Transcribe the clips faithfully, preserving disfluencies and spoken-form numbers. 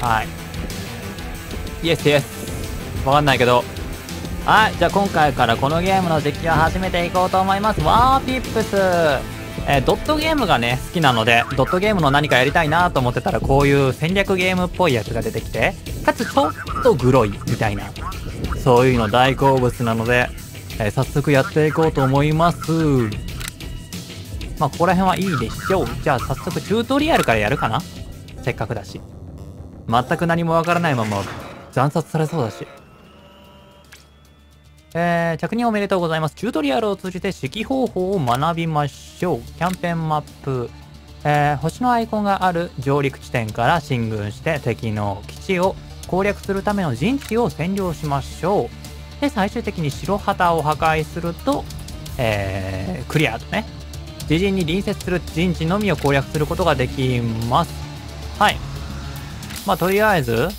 はい。イエスイエス。わかんないけど。はい。じゃあ今回からこのゲームの実況を始めていこうと思います。ワーピップス。えー、ドットゲームがね、好きなので、ドットゲームの何かやりたいなと思ってたら、こういう戦略ゲームっぽいやつが出てきて、かつちょっとグロいみたいな、そういうの大好物なので、えー、早速やっていこうと思います。まあ、ここら辺はいいでしょう。じゃあ早速チュートリアルからやるかな？せっかくだし。全く何もわからないまま惨殺されそうだし。えー、着任おめでとうございます。チュートリアルを通じて指揮方法を学びましょう。キャンペーンマップ。えー、星のアイコンがある上陸地点から進軍して敵の基地を攻略するための陣地を占領しましょう。で、最終的に白旗を破壊すると、えー、クリアとね。自陣に隣接する陣地のみを攻略することができます。はい。まあ、とりあえず、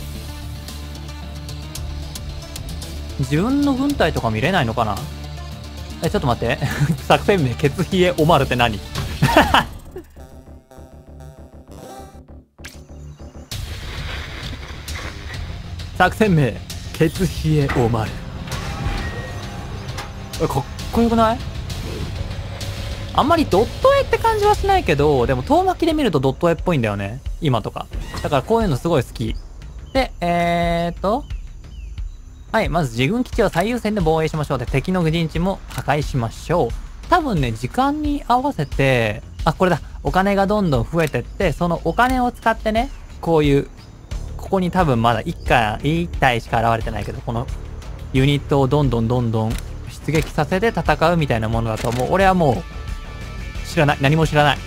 自分の軍隊とか見れないのかな？え、ちょっと待って。作戦名、ケツヒエオマルって何？作戦名、ケツヒエオマル。え、かっこよくない？あんまりドット絵って感じはしないけど、でも遠巻きで見るとドット絵っぽいんだよね。今とか。だからこういうのすごい好き。で、えーっと、はい、まず自軍基地を最優先で防衛しましょう。で、敵の陣地も破壊しましょう。多分ね、時間に合わせて、あ、これだ。お金がどんどん増えてって、そのお金を使ってね、こういう、ここに多分まだいっか、いち体しか現れてないけど、このユニットをどんどんどんどん出撃させて戦うみたいなものだと思う。俺はもう、知らない。何も知らない。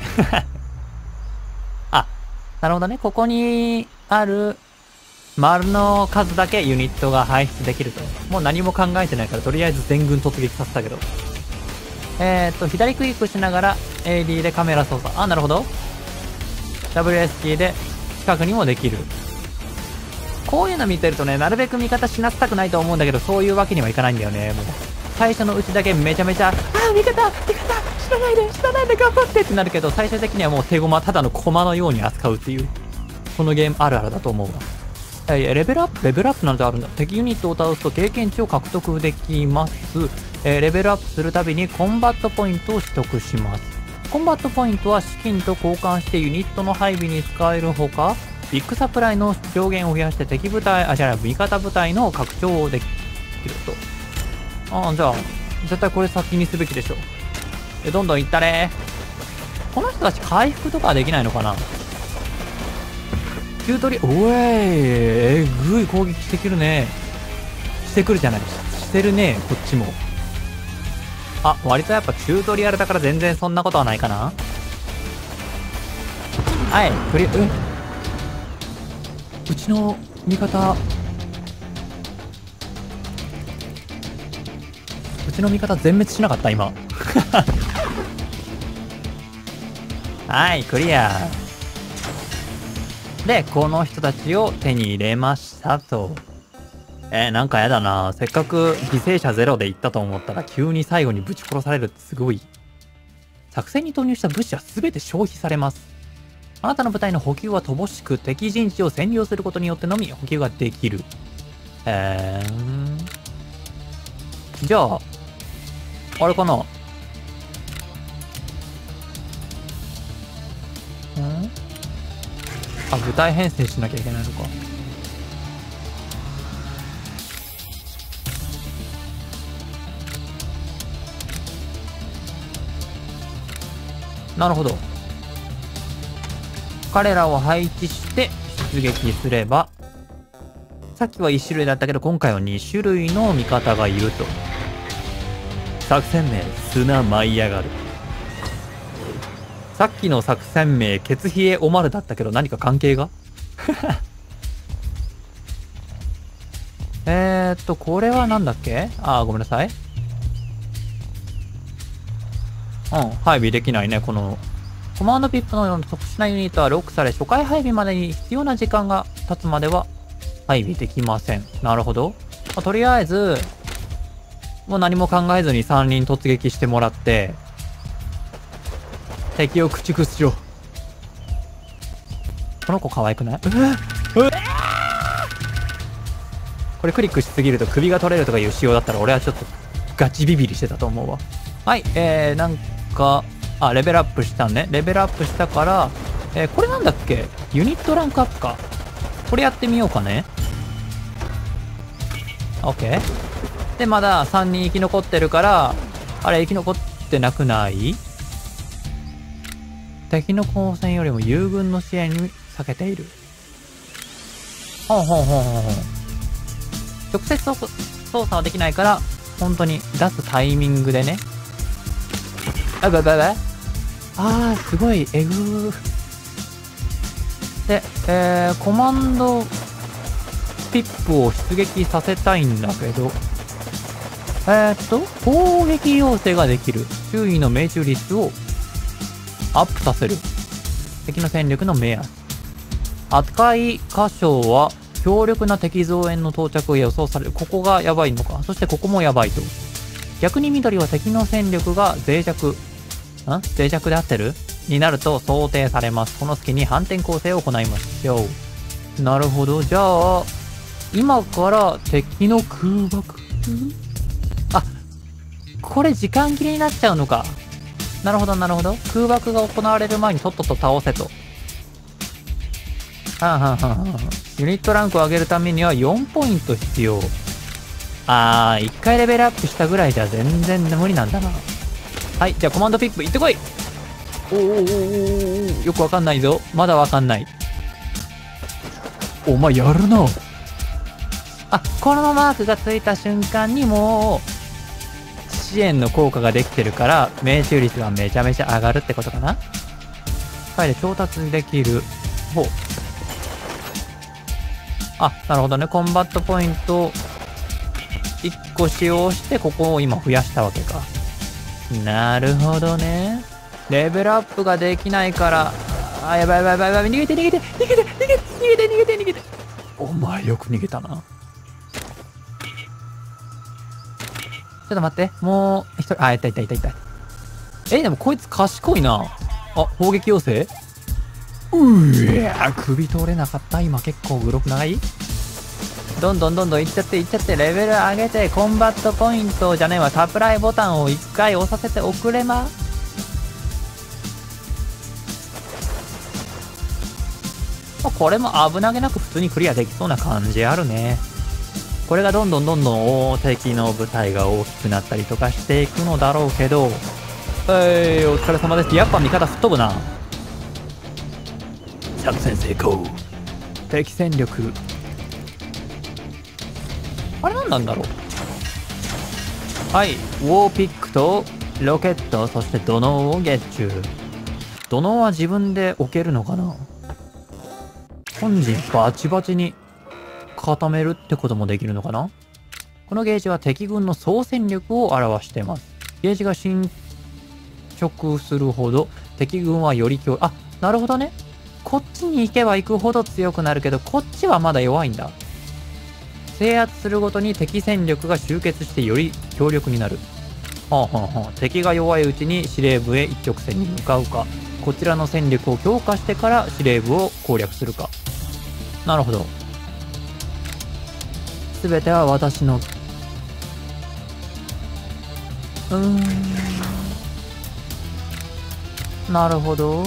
あ、なるほどね。ここにある、丸の数だけユニットが排出できると。もう何も考えてないから、とりあえず全軍突撃させたけど。えーっと、左クリックしながら エーディー でカメラ操作。あ、なるほど。ダブリューエス キーで近くにもできる。こういうの見てるとね、なるべく味方死なせたくないと思うんだけど、そういうわけにはいかないんだよね。もう最初のうちだけめちゃめちゃ、あー、味方味方死なないで死なないで頑張ってってなるけど、最終的にはもう手駒、ただの駒のように扱うっていう、このゲームあるあるだと思うわ。えー、レベルアップレベルアップなんてあるんだ。敵ユニットを倒すと経験値を獲得できます。えー、レベルアップするたびにコンバットポイントを取得します。コンバットポイントは資金と交換してユニットの配備に使えるほか、ビッグサプライの上限を増やして敵部隊、あ、じゃあ味方部隊の拡張をできると。ああ、じゃあ、絶対これ先にすべきでしょ。え、どんどんいったれ。この人たち回復とかはできないのかな？チュートリ、おえー、えぐい攻撃してくるね。してくるじゃない。してるね、こっちも。あ、割とやっぱチュートリアルだから全然そんなことはないかな？はい、クリ、え？うちの味方、うちの味方全滅しなかった今。はい、クリア。で、この人たちを手に入れましたと。えー、なんかやだな。せっかく犠牲者ゼロで行ったと思ったら急に最後にぶち殺されるってすごい。作戦に投入した物資は全て消費されます。あなたの部隊の補給は乏しく、敵陣地を占領することによってのみ補給ができる。えー、じゃあ、あれかな。ん？あ、部隊編成しなきゃいけないのか。なるほど。彼らを配置して出撃すれば、さっきはいち種類だったけど、今回はに種類の味方がいると。作戦名、砂舞い上がる。さっきの作戦名、ケツヒエオマルだったけど、何か関係がえーっと、これはなんだっけ？あー、ごめんなさい。うん、配備できないね、この。コマンドピップのような特殊なユニットはロックされ、初回配備までに必要な時間が経つまでは配備できません。なるほど。まあ、とりあえず、もう何も考えずにさんにん突撃してもらって、敵を駆逐しろ。この子可愛くない？えー、えー、 これクリックしすぎると首が取れるとかいう仕様だったら俺はちょっとガチビビりしてたと思うわ。はい、えー、なんか、あ、レベルアップしたね。レベルアップしたから、えー、これなんだっけ？ユニットランクアップか。これやってみようかね。OK。で、まださんにん生き残ってるから、あれ生き残ってなくない？敵の交戦よりも友軍の支援に避けている。ほんほんほんほんほん。直接操作はできないから、本当に出すタイミングでね。あ、ばばばあー、すごい、えぐー。で、えー、コマンド、ピップを出撃させたいんだけど、えーっと、攻撃要請ができる。周囲の命中率をアップさせる。敵の戦力の目安。赤い箇所は強力な敵増援の到着が予想される。ここがやばいのか。そしてここもやばいと。逆に緑は敵の戦力が脆弱。ん脆弱で合ってるになると想定されます。この隙に反転攻勢を行いましょう。なるほど。じゃあ、今から敵の空爆あ、これ時間切れになっちゃうのか。なるほど、なるほど。空爆が行われる前にとっとと倒せと。はんはんはんはん。ユニットランクを上げるためにはよんポイント必要。あー、いっかいレベルアップしたぐらいじゃ全然無理なんだな。はい、じゃあコマンドピック行ってこい。おーおーおーおー、よくわかんないぞ。まだわかんない。お前やるな。あ、このマークがついた瞬間にもう、支援の効果ができてるから、命中率がめちゃめちゃ上がるってことかな。回で調達できる。ほう。あ、なるほどね。コンバットポイントいっこ使用して、ここを今増やしたわけか。なるほどね。レベルアップができないから、あ、やばいやばいやばいやばい。逃げて逃げて逃げて逃げて逃げて逃げて逃げて。お前よく逃げたな。ちょっと待って。もう一人、あ、いたいたいたいた。え、でもこいつ賢いな。あ、砲撃要請うえー、首取れなかった。今結構グロくない？どんどんどんどんいっちゃっていっちゃって、レベル上げて、コンバットポイントじゃねえわ、サプライボタンをいっかい押させておくれま。これも危なげなく普通にクリアできそうな感じあるね。これがどんどんどんどん敵の部隊が大きくなったりとかしていくのだろうけど、えー、お疲れ様です。やっぱ味方吹っ飛ぶな。作戦成功。敵戦力。あれ何なんだろう。はい、ウォーピックとロケット、そして土のうをゲッチュー。土のうは自分で置けるのかな。本陣バチバチに固めるってこともできるのかな。このゲージは敵軍の総戦力を表しています。ゲージが進捗するほど敵軍はより強い。あ、なるほどね。こっちに行けば行くほど強くなるけど、こっちはまだ弱いんだ。制圧するごとに敵戦力が集結してより強力になる。はあはあはあ、敵が弱いうちに司令部へ一直線に向かうか、こちらの戦力を強化してから司令部を攻略するか。なるほど。すべては私の。うーん。なるほど。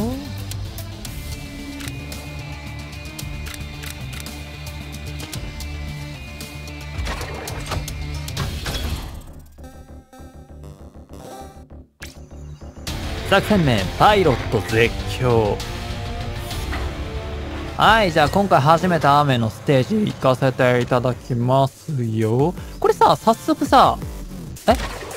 作戦名、パイロット絶叫。はい、じゃあ今回初めて雨のステージ行かせていただきますよ。これさ、早速さ、え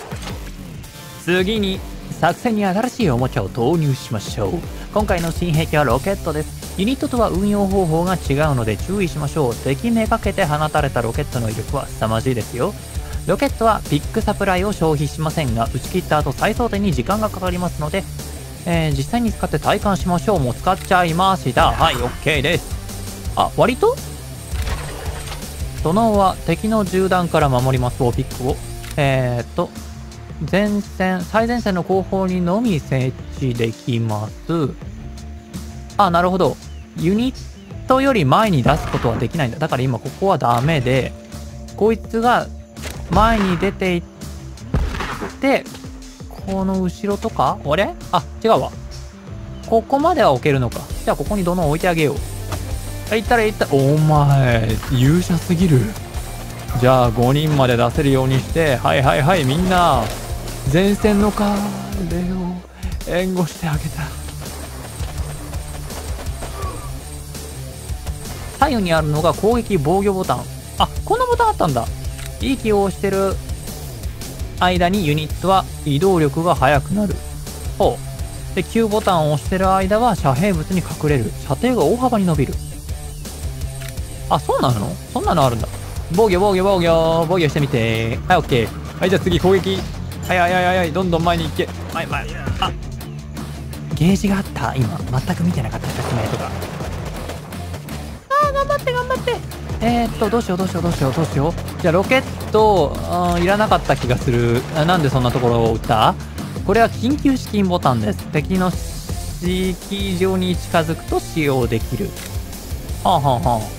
次に作戦に新しいおもちゃを投入しましょう。今回の新兵器はロケットです。ユニットとは運用方法が違うので注意しましょう。敵めがけて放たれたロケットの威力は凄まじいですよ。ロケットはピックサプライを消費しませんが、打ち切った後再装填に時間がかかりますので、えー、実際に使って体感しましょう。もう使っちゃいました。はい、OK です。あ、割と土のうは敵の銃弾から守ります。ウォーピックを。えー、っと、前線、最前線の後方にのみ設置できます。あ、なるほど。ユニットより前に出すことはできないんだ。だから今ここはダメで、 こいつが前に出ていって、この後ろとかあれあ、違うわ。ここまでは置けるのか。じゃあここに土のう置いてあげよう。あ、行ったら行った。お前、勇者すぎる。じゃあごにんまで出せるようにして、はいはいはい、みんな、前線の彼を援護してあげた。左右にあるのが攻撃防御ボタン。あ、こんなボタンあったんだ。息をしてる間にユニットは移動力が速くなる。ほう。で、Q ボタンを押してる間は遮蔽物に隠れる。射程が大幅に伸びる。あ、そうなの？そんなのあるんだ。防御防御防御防御してみて。はい、オッケー。はい、じゃあ次攻撃。はいはいはいはいはい、どんどん前に行け。はい、前。あ、ゲージがあった。今、全く見てなかった、説明とか。あー、頑張って頑張って。えーっと、どうしようどうしようどうしようどうしよう。じゃあロケット、いらなかった気がする。なんでそんなところを撃った？これは緊急資金ボタンです。敵の式場に近づくと使用できる。はあはあは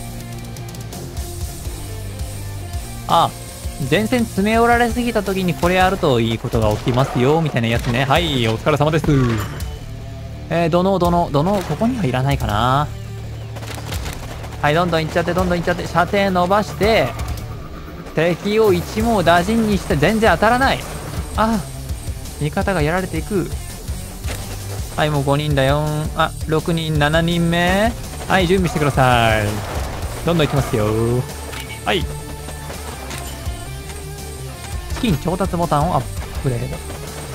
あ。あ、前線詰め寄られすぎた時にこれやるといいことが起きますよ、みたいなやつね。はい、お疲れ様です。えー、どの、どの、どの、ここにはいらないかな。はい、どんどんいっちゃって、どんどんいっちゃって、射程伸ばして、敵を一網打尽にして全然当たらない。あ、味方がやられていく。はい、もうごにんだよ。あ、ろくにん、しちにんめ。はい、準備してください。どんどんいきますよ。はい。資金調達ボタンをアップグレード。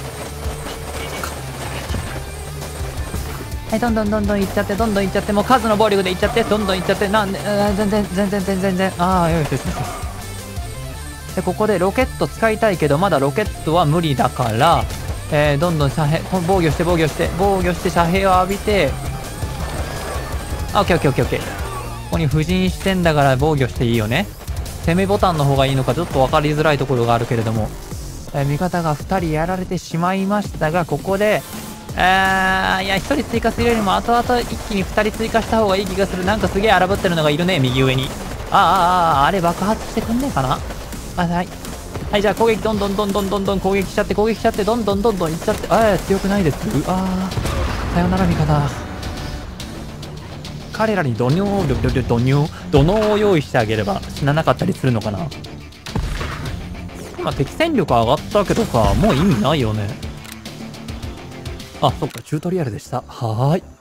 はい、どんどんどんどんいっちゃって、どんどんいっちゃって、もう数の暴力でいっちゃって、どんどんいっちゃって、なんで、全然、全然、全然、全然、ああ、よしよしよし。で、ここでロケット使いたいけど、まだロケットは無理だから、えー、どんどん遮蔽、防御して防御して、防御して遮蔽を浴びて、あ、オッケーオッケーオッケーオッケー。ここに布陣してんだから防御していいよね。攻めボタンの方がいいのかちょっと分かりづらいところがあるけれども、えー、味方がふたりやられてしまいましたが、ここで、あー、いや、ひとり追加するよりも後々一気にふたり追加した方がいい気がする。なんかすげえ荒ぶってるのがいるね、右上に。あーあーあー、あれ爆発してくんねえかな。あ、はい。はい、じゃあ攻撃どんどんどんどんどんどん攻撃しちゃって、攻撃しちゃって、どんどんどんどんいっちゃって、あー、強くないです。うわー、さよなら味方。彼らに土尿、土尿、土尿、土のを用意してあげれば死ななかったりするのかな。今敵戦力上がったけどさ、もう意味ないよね。あ、そっか、チュートリアルでした。はーい。